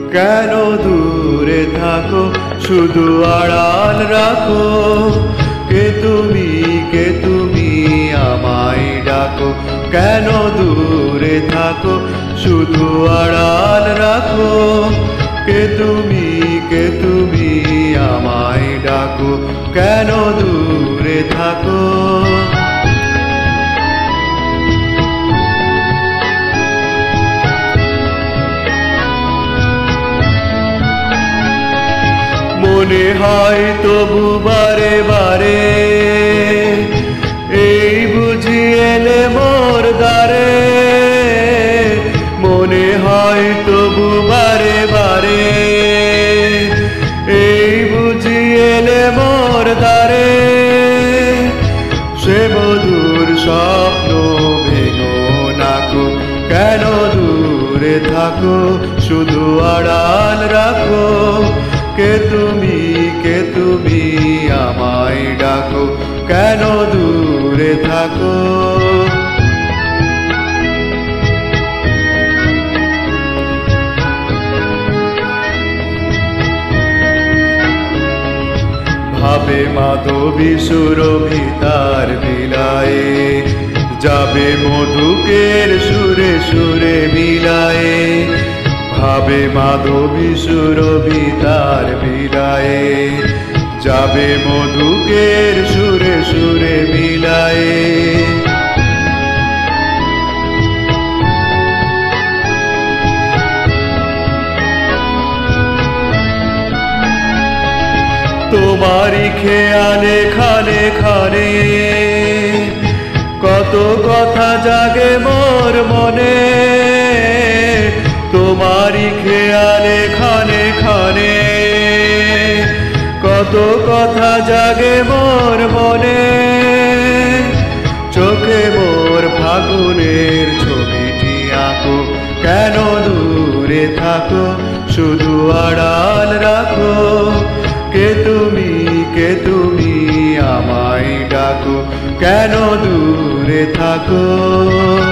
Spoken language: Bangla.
কেন দূরে থাকো শুধু আড়াল রাখো, কে তুমি আমায় ডাকো। কেন দূরে থাকো শুধু আড়াল রাখো, কে তুমি আমায় ডাকো। কেন দূরে থাকো। মনে হয় তবু বারে বারে, এই বুঝি এলে মোর দ্বারে। মনে হয় তবু বারে বারে, এই বুঝি এলে মোর দ্বারে। সে মধুর স্বপ্ন ভেঙো নাকো, কেন দূরে থাকো শুধু আড়াল রাখো, কে তুমি আমায় ডাকো। কেন দূরে থাকো। ভাবে মাধবী সুরভি তার বিলায়ে, যাবে মধুকের সুরে সুরে মিলায়ে। ভাবে মাধবী সুরভি তার বিলায়ে, যাবে মধুকের সুরে সুরে মিলায়ে। তোমারই খেয়ালে খানে খানে, কত কথা জাগে মোর মনে। তোমারই খেয়ালে খানে খানে, কত কথা জাগে মোর মনে। চোখে মোর ফাগুনের ছবিটি আঁকো, কেন দূরে থাকো শুধু আড়াল রাখো, কে তুমি আমায় ডাকো। কেন দূরে থাকো।